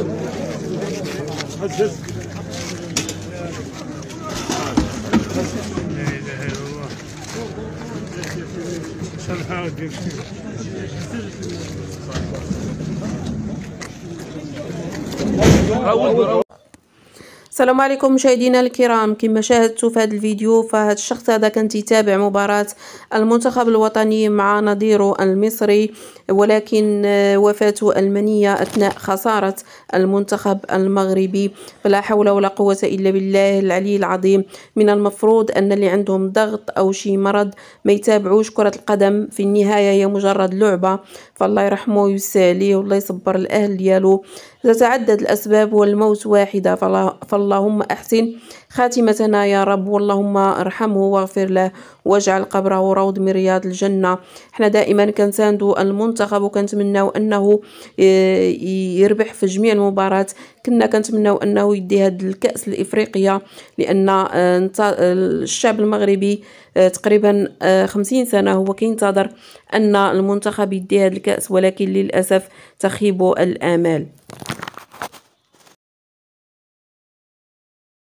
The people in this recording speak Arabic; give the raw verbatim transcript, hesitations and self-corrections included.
السلام عليكم مشاهدينا الكرام. كما شاهدتوا في هذا الفيديو، فهذا الشخص هذا كان يتابع مباراة المنتخب الوطني مع نظيره المصري، ولكن وفاته المنية أثناء خسارة المنتخب المغربي. فلا حول ولا قوة إلا بالله العلي العظيم. من المفروض أن اللي عندهم ضغط أو شي مرض ما يتابعوش كرة القدم، في النهاية هي مجرد لعبة. فالله يرحمه ويساليه والله يصبر الأهل ديالو. تتعدد الأسباب والموت واحدة، فاللهم أحسن خاتمتنا يا رب، واللهم ارحمه واغفر له واجعل قبره روض من رياض الجنة. احنا دائما كنساندو المنتخب وكنتمناو أنه يربح في جميع المباريات. كنا كنتمناو أنه يدي هاد الكأس الإفريقية، لأن الشعب المغربي تقريبا خمسين سنة هو كينتظر أن المنتخب يدي هاد الكأس، ولكن للأسف تخيب الآمال.